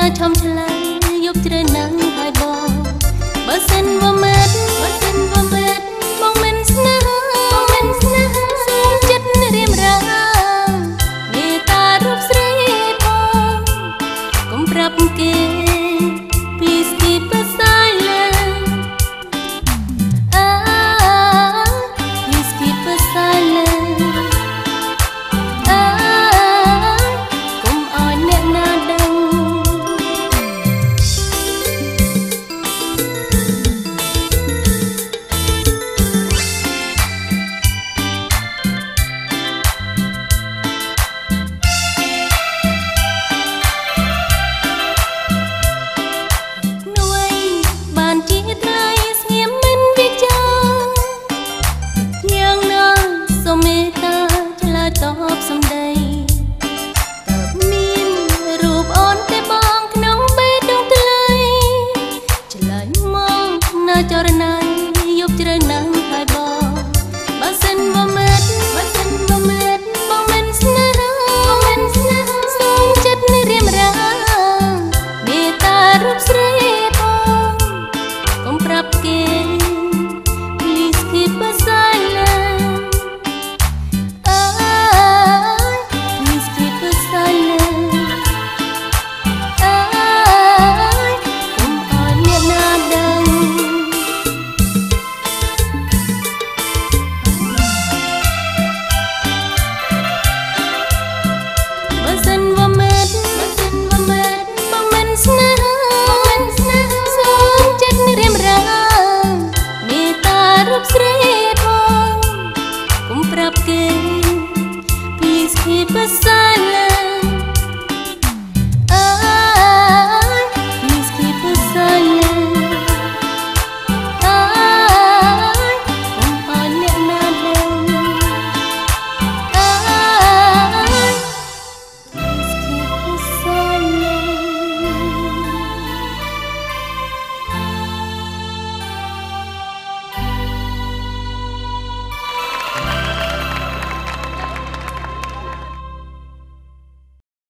ឈំឆ្លើយយប់ជ្រៅណាស់ហើយបងបើសិនវមែនបងមិនស្នេហាសូមចិត្តរៀមរាមេត្តារូបស្រីបងកុំប្រាប់គេ Please keep us silent Please keep us silent កុំឲ្យអ្នកណាដឹង តបសំដីតើមានរូបអូនតែបងក្នុងបេះដូងថ្លៃឆ្លើយមកណាចរណៃយប់ជ្រៅណាស់ហើយបងបើសិនវមែនបងមិនស្នេហាសូមចិត្តរៀមរាមេត្តារូបស្រីបងកុំប្រាប់គេ Please keep us silent Sri